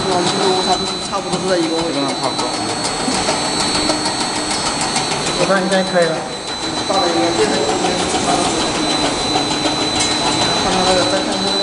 其实误差都是差不多都在1公里。 基本上差不多。 我看现在可以了。 大的应该变成1公里，看他那个再看那个。